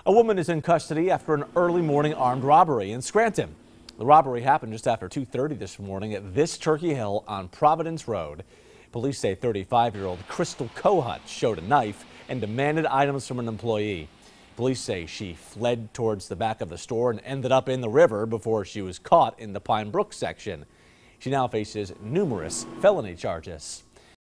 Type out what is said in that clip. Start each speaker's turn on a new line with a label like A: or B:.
A: A woman is in custody after an early morning armed robbery in Scranton. The robbery happened just after 2:30 this morning at this Turkey Hill on Providence Road. Police say 35-year-old Crystal Kohut showed a knife and demanded items from an employee. Police say she fled towards the back of the store and ended up in the river before she was caught in the Pine Brook section. She now faces numerous felony charges.